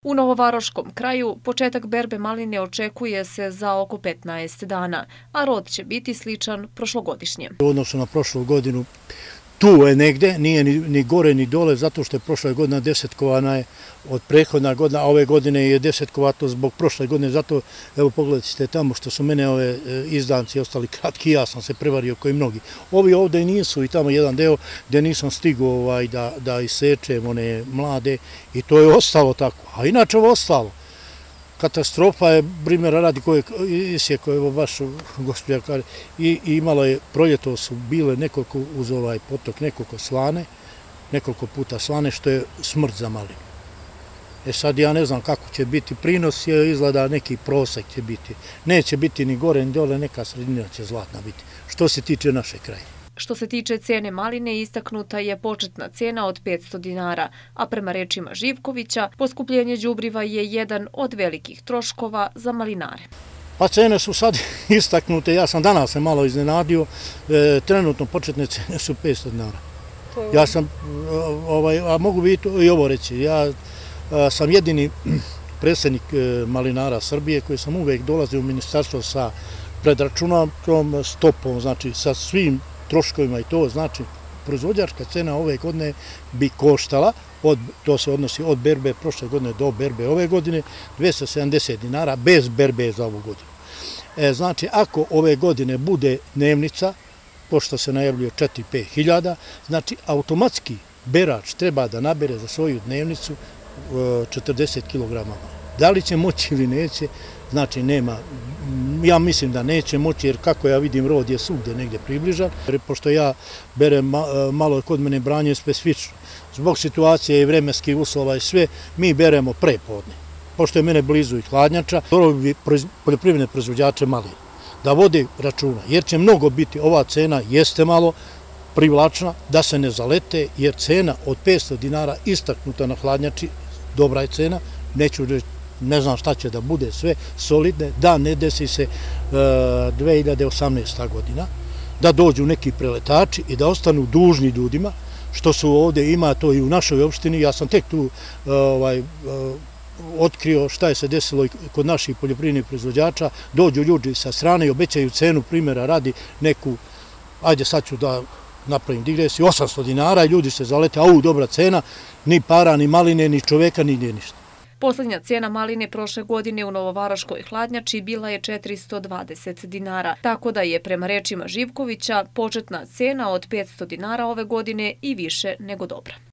U Novovaroškom kraju početak berbe maline očekuje se za oko 15 dana, a rod će biti sličan prošlogodišnjem. U odnosu na prošlu godinu, tu je negde, nije ni gore ni dole, zato što je prošla godina desetkovana je od prethodna godina, a ove godine je desetkovato zbog prošle godine, zato evo pogledajte tamo što su mene ove izdanci ostali kratki, ja sam se prevario koji mnogi. Ovi ovde nisu i tamo jedan deo gde nisam stigao da isečem one mlade i to je ostalo tako, a inače ovo ostalo. Katastrofa je, primjera radi koje isjeko, evo baš gospođa kaže, i imalo je, proljeto su bile nekoliko uz ovaj potok, nekoliko puta slane, što je smrt za malinu. Sad ja ne znam kako će biti prinos, izgleda neki prosek će biti. Neće biti ni gore ni dole, neka sredina će zlatna biti, što se tiče naše kraje. Što se tiče cene maline, istaknuta je početna cena od 500 dinara, a prema rečima Živkovića, poskupljenje đubriva je jedan od velikih troškova za malinare. Pa cene su sad istaknute, ja sam danas se malo iznenadio, trenutno početne cene su 500 dinara. Ja sam, a mogu biti i ovo reći, ja sam jedini predsjednik malinara Srbije koji sam uvek dolazio u ministarstvo sa predračunatom stopom, znači sa svim troškovima i to, znači proizvođačka cena ove godine bi koštala, to se odnosi od berbe prošle godine do berbe ove godine, 270 dinara bez berbe za ovu godinu. Znači, ako ove godine bude dnevnica, pošto se najavljuje 4-5 hiljada, znači automatski berač treba da nabere za svoju dnevnicu 40 kg. Da li će moći ili neće, znači nema, ja mislim da neće moći, jer kako ja vidim rod je svugde negdje približan. Pošto ja berem malo kod mene branje specifično, zbog situacije i vremenskih uslova i sve, mi beremo prepodne. Pošto je mene blizu i hladnjača, dobro bi poljoprivredne proizvođače maline da vode računa, jer će mnogo biti, ova cena jeste malo privlačna, da se ne zalete, jer cena od 500 dinara istaknuta na hladnjači, dobra je cena, neću reći, ne znam šta će da bude sve solidne, da ne desi se 2018. godina, da dođu neki preletači i da ostanu dužni ljudima, što su ovdje, ima to i u našoj opštini, ja sam tek tu otkrio šta je se desilo i kod naših poljoprivrednih proizvođača, dođu ljudi sa strane i obećaju cenu, primjera radi neku, ajde sad ću da napravim digresiju, 800 dinara i ljudi se zalete, a dobra cena, ni para, ni maline, ni čoveka, ni ništa. Poslednja cena maline prošle godine u Novovaroškoj hladnjači bila je 420 dinara, tako da je prema rečima Živkovića početna cena od 500 dinara ove godine i više nego dobra.